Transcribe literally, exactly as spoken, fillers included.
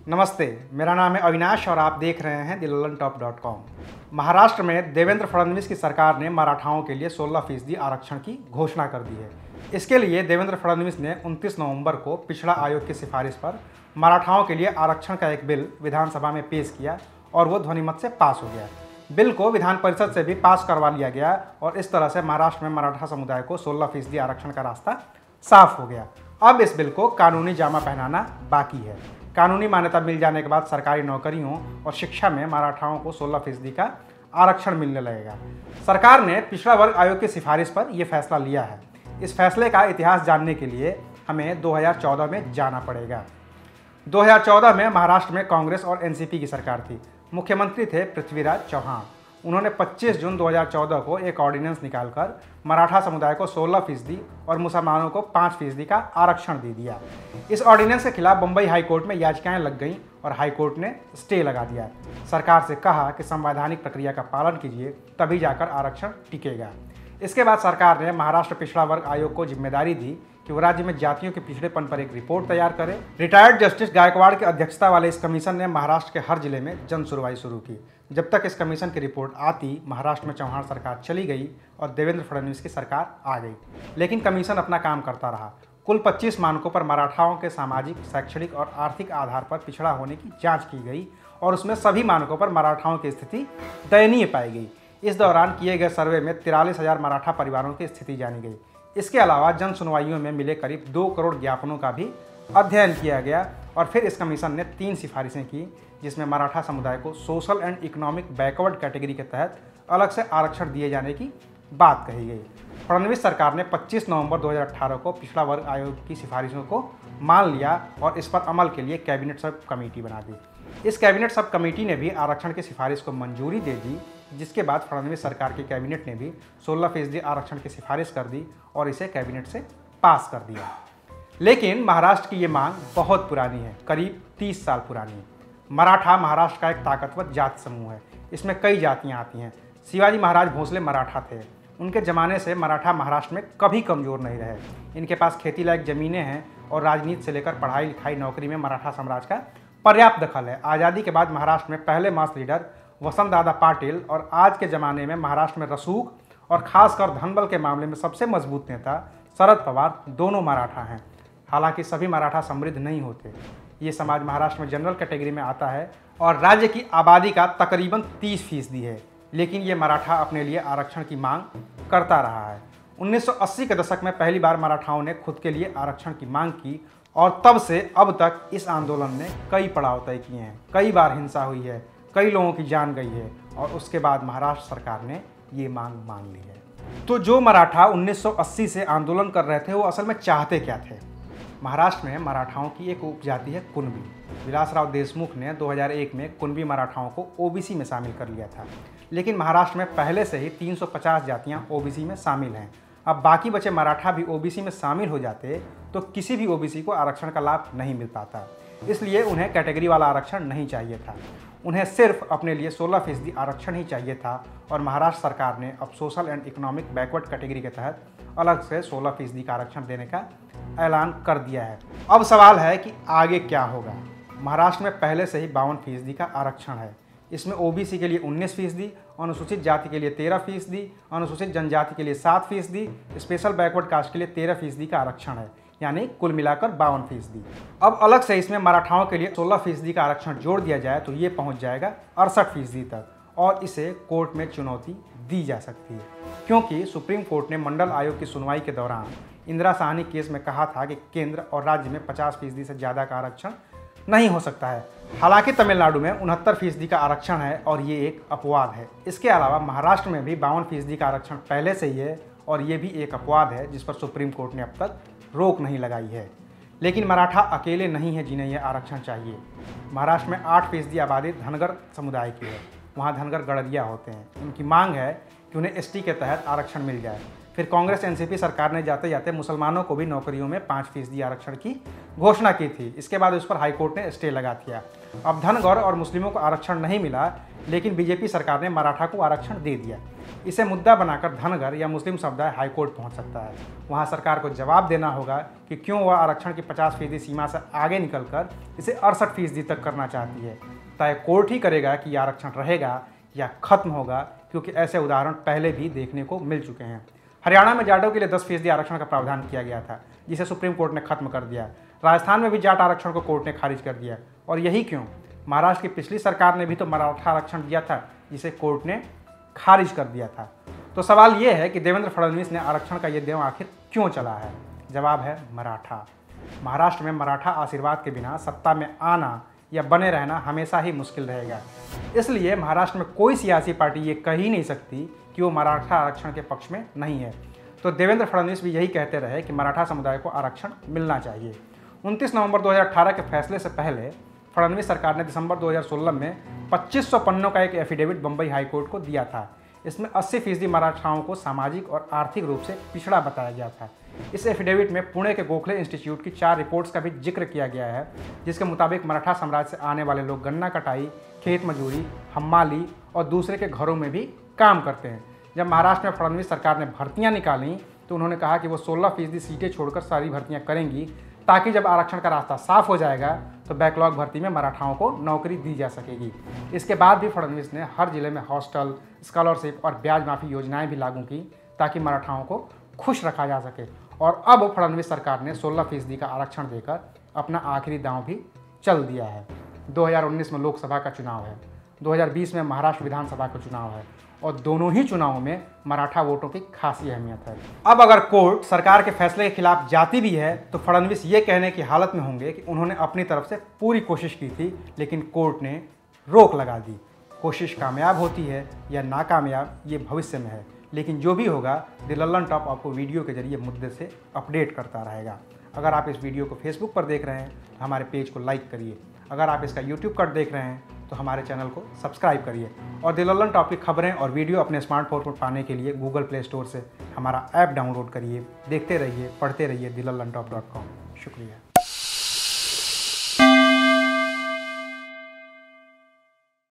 नमस्ते, मेरा नाम है अविनाश और आप देख रहे हैं लल्लनटॉप डॉट कॉम। महाराष्ट्र में देवेंद्र फडणवीस की सरकार ने मराठाओं के लिए सोलह फीसदी आरक्षण की घोषणा कर दी है। इसके लिए देवेंद्र फडणवीस ने उनतीस नवंबर को पिछड़ा आयोग की सिफारिश पर मराठाओं के लिए आरक्षण का एक बिल विधानसभा में पेश किया और वो ध्वनिमत से पास हो गया। बिल को विधान परिषद से भी पास करवा लिया गया और इस तरह से महाराष्ट्र में मराठा समुदाय को सोलह फीसदी आरक्षण का रास्ता साफ हो गया। अब इस बिल को कानूनी जामा पहनाना बाकी है। कानूनी मान्यता मिल जाने के बाद सरकारी नौकरियों और शिक्षा में मराठाओं को सोलह फीसदी का आरक्षण मिलने लगेगा। सरकार ने पिछड़ा वर्ग आयोग की सिफारिश पर यह फैसला लिया है। इस फैसले का इतिहास जानने के लिए हमें दो हज़ार चौदह में जाना पड़ेगा। दो हज़ार चौदह में महाराष्ट्र में कांग्रेस और एनसीपी की सरकार थी। मुख्यमंत्री थे पृथ्वीराज चौहान। उन्होंने पच्चीस जून दो हज़ार चौदह को एक ऑर्डिनेंस निकालकर मराठा समुदाय को सोलह फीसदी और मुसलमानों को पाँच फीसदी का आरक्षण दे दिया। इस ऑर्डिनेंस के खिलाफ बम्बई हाईकोर्ट में याचिकाएं लग गईं और हाईकोर्ट ने स्टे लगा दिया। सरकार से कहा कि संवैधानिक प्रक्रिया का पालन कीजिए, तभी जाकर आरक्षण टिकेगा। इसके बाद सरकार ने महाराष्ट्र पिछड़ा वर्ग आयोग को जिम्मेदारी दी कि वो राज्य में जातियों के पिछड़ेपन पर एक रिपोर्ट तैयार करे। रिटायर्ड जस्टिस गायकवाड़ की अध्यक्षता वाले इस कमीशन ने महाराष्ट्र के हर जिले में जन सुनवाई शुरू की। जब तक इस कमीशन की रिपोर्ट आती, महाराष्ट्र में चौहान सरकार चली गई और देवेंद्र फडणवीस की सरकार आ गई। लेकिन कमीशन अपना काम करता रहा। कुल पच्चीस मानकों पर मराठाओं के सामाजिक, शैक्षणिक और आर्थिक आधार पर पिछड़ा होने की जाँच की गई और उसमें सभी मानकों पर मराठाओं की स्थिति दयनीय पाई गई। इस दौरान किए गए सर्वे में तिरालीस हजार मराठा परिवारों की स्थिति जानी गई। इसके अलावा जन सुनवाइयों में मिले करीब दो करोड़ ज्ञापनों का भी अध्ययन किया गया और फिर इस कमीशन ने तीन सिफारिशें की, जिसमें मराठा समुदाय को social and economic backward category के तहत अलग से आरक्षण दिए जाने की बात कही गई। फडणवीस सरकार ने पच्चीस नवंबर दो हज़ार अठारह को पिछड़ा वर्ग आयोग की सिफारिशों को मान लिया और इस पर अमल के लिए कैबिनेट सब कमेटी बना दी। इस कैबिनेट सब कमेटी ने भी आरक्षण की सिफारिश को मंजूरी दे दी, जिसके बाद फडणवीस सरकार की कैबिनेट ने भी सोलह फीसदी आरक्षण की सिफारिश कर दी और इसे कैबिनेट से पास कर दिया। लेकिन महाराष्ट्र की ये मांग बहुत पुरानी है, करीब तीस साल पुरानी है। मराठा महाराष्ट्र का एक ताकतवर जाति समूह है। इसमें कई जातियां आती हैं। शिवाजी महाराज भोसले मराठा थे। उनके ज़माने से मराठा महाराष्ट्र में कभी कमज़ोर नहीं रहे। इनके पास खेती लायक ज़मीनें हैं और राजनीति से लेकर पढ़ाई लिखाई नौकरी में मराठा साम्राज्य का पर्याप्त दखल है। आज़ादी के बाद महाराष्ट्र में पहले मास लीडर वसंत दादा पाटिल और आज के ज़माने में महाराष्ट्र में रसूख और खासकर धनबल के मामले में सबसे मजबूत नेता शरद पवार दोनों मराठा हैं। हालांकि सभी मराठा समृद्ध नहीं होते। ये समाज महाराष्ट्र में जनरल कैटेगरी में आता है और राज्य की आबादी का तकरीबन तीस फीसदी है। लेकिन ये मराठा अपने लिए आरक्षण की मांग करता रहा है। उन्नीस सौ अस्सी के दशक में पहली बार मराठाओं ने खुद के लिए आरक्षण की मांग की और तब से अब तक इस आंदोलन ने कई पड़ाव तय किए हैं। कई बार हिंसा हुई है, कई लोगों की जान गई है और उसके बाद महाराष्ट्र सरकार ने ये मांग मान ली है। तो जो मराठा उन्नीस सौ अस्सी से आंदोलन कर रहे थे वो असल में चाहते क्या थे? महाराष्ट्र में मराठाओं की एक उपजाति है कुणबी। विलासराव देशमुख ने दो हज़ार एक में कुणबी मराठाओं को ओबीसी में शामिल कर लिया था। लेकिन महाराष्ट्र में पहले से ही तीन सौ पचास जातियां ओबीसी में शामिल हैं। अब बाकी बचे मराठा भी ओबीसी में शामिल हो जाते तो किसी भी ओबीसी को आरक्षण का लाभ नहीं मिल पाता। इसलिए उन्हें कैटेगरी वाला आरक्षण नहीं चाहिए था। उन्हें सिर्फ अपने लिए सोलह फीसदी आरक्षण ही चाहिए था और महाराष्ट्र सरकार ने अब social and economic backward category के तहत अलग से सोलह फीसदी का आरक्षण देने का ऐलान कर दिया है। अब सवाल है कि आगे क्या होगा। महाराष्ट्र में पहले से ही बावन फीसदी का आरक्षण है। इसमें ओबीसी के लिए उन्नीस फीसदी, अनुसूचित जाति के लिए तेरह फीसदी, अनुसूचित जनजाति के लिए सात फीसदी, स्पेशल बैकवर्ड कास्ट के लिए तेरह फीसदी का आरक्षण है, यानी कुल मिलाकर बावन फीसदी। अब अलग से इसमें मराठाओं के लिए सोलह फीसदी का आरक्षण जोड़ दिया जाए तो ये पहुंच जाएगा अड़सठ फीसदी तक और इसे कोर्ट में चुनौती दी जा सकती है, क्योंकि सुप्रीम कोर्ट ने मंडल आयोग की सुनवाई के दौरान इंदिरा साहनी केस में कहा था कि केंद्र और राज्य में पचास फीसदी से ज़्यादा का आरक्षण नहीं हो सकता है। हालांकि तमिलनाडु में उनहत्तर फीसदी का आरक्षण है और ये एक अपवाद है। इसके अलावा महाराष्ट्र में भी बावन फीसदी का आरक्षण पहले से ही है और ये भी एक अपवाद है जिस पर सुप्रीम कोर्ट ने अब तक रोक नहीं लगाई है। लेकिन मराठा अकेले नहीं है जिन्हें यह आरक्षण चाहिए। महाराष्ट्र में आठ फीसदी आबादी धनगर समुदाय की है। वहाँ धनगर गड़रिया होते हैं। उनकी मांग है कि उन्हें एसटी के तहत आरक्षण मिल जाए। फिर कांग्रेस एनसीपी सरकार ने जाते जाते मुसलमानों को भी नौकरियों में पाँच फीसदी आरक्षण की घोषणा की थी। इसके बाद उस पर हाईकोर्ट ने स्टे लगा दिया। अब धनगर और मुस्लिमों को आरक्षण नहीं मिला, लेकिन बीजेपी सरकार ने मराठा को आरक्षण दे दिया। इसे मुद्दा बनाकर धनगर या मुस्लिम समुदाय हाईकोर्ट पहुंच सकता है। वहां सरकार को जवाब देना होगा कि क्यों वह आरक्षण की पचास फीसदी सीमा से आगे निकलकर इसे अड़सठ फीसदी तक करना चाहती है। तय कोर्ट ही करेगा कि आरक्षण रहेगा या खत्म होगा, क्योंकि ऐसे उदाहरण पहले भी देखने को मिल चुके हैं। हरियाणा में जाटों के लिए दस फीसदी आरक्षण का प्रावधान किया गया था, जिसे सुप्रीम कोर्ट ने खत्म कर दिया। राजस्थान में भी जाट आरक्षण को कोर्ट ने खारिज कर दिया। और यही क्यों, महाराष्ट्र की पिछली सरकार ने भी तो मराठा आरक्षण दिया था, जिसे कोर्ट ने खारिज कर दिया था। तो सवाल ये है कि देवेंद्र फडणवीस ने आरक्षण का ये देव आखिर क्यों चला है? जवाब है मराठा। महाराष्ट्र में मराठा आशीर्वाद के बिना सत्ता में आना या बने रहना हमेशा ही मुश्किल रहेगा। इसलिए महाराष्ट्र में कोई सियासी पार्टी ये कह ही नहीं सकती कि वो मराठा आरक्षण के पक्ष में नहीं है। तो देवेंद्र फडणवीस भी यही कहते रहे कि मराठा समुदाय को आरक्षण मिलना चाहिए। उनतीस नवंबर दो हज़ार अठारह के फैसले से पहले फडणवीस सरकार ने दिसंबर दो हज़ार सोलह में पच्चीस सौ पन्नों का एक एफिडेविट बम्बई हाईकोर्ट को दिया था। इसमें अस्सी फीसदी मराठाओं को सामाजिक और आर्थिक रूप से पिछड़ा बताया गया था। इस एफिडेविट में पुणे के गोखले इंस्टीट्यूट की चार रिपोर्ट्स का भी जिक्र किया गया है, जिसके मुताबिक मराठा साम्राज्य से आने वाले लोग गन्ना कटाई, खेत मजदूरी, हम्माली और दूसरे के घरों में भी काम करते हैं। जब महाराष्ट्र में फडणवीस सरकार ने भर्तियां निकाली तो उन्होंने कहा कि वो सोलह फीसदी सीटें छोड़कर सारी भर्तियां करेंगी, ताकि जब आरक्षण का रास्ता साफ हो जाएगा तो बैकलॉग भर्ती में मराठाओं को नौकरी दी जा सकेगी। इसके बाद भी फडणवीस ने हर जिले में हॉस्टल, स्कॉलरशिप और ब्याज माफी योजनाएं भी लागू की, ताकि मराठाओं को खुश रखा जा सके। और अब फडणवीस सरकार ने सोलह फीसदी का आरक्षण देकर अपना आखिरी दांव भी चल दिया है। दो हज़ार उन्नीस में लोकसभा का चुनाव है, दो हज़ार बीस में महाराष्ट्र विधानसभा का चुनाव है, और दोनों ही चुनावों में मराठा वोटों की खासी अहमियत है। अब अगर कोर्ट सरकार के फैसले के खिलाफ जाती भी है तो फडणवीस ये कहने की हालत में होंगे कि उन्होंने अपनी तरफ से पूरी कोशिश की थी, लेकिन कोर्ट ने रोक लगा दी। कोशिश कामयाब होती है या नाकामयाब, ये भविष्य में है, लेकिन जो भी होगा द लल्लनटॉप आपको वीडियो के जरिए मुद्दे से अपडेट करता रहेगा। अगर आप इस वीडियो को फेसबुक पर देख रहे हैं तो हमारे पेज को लाइक करिए। अगर आप इसका यूट्यूब पर देख रहे हैं तो हमारे चैनल को सब्सक्राइब करिए। और द लल्लनटॉप की खबरें और वीडियो अपने स्मार्टफोन पर पाने के लिए गूगल प्ले स्टोर से हमारा ऐप डाउनलोड करिए। देखते रहिए, पढ़ते रहिए द लल्लनटॉप डॉट कॉम। शुक्रिया।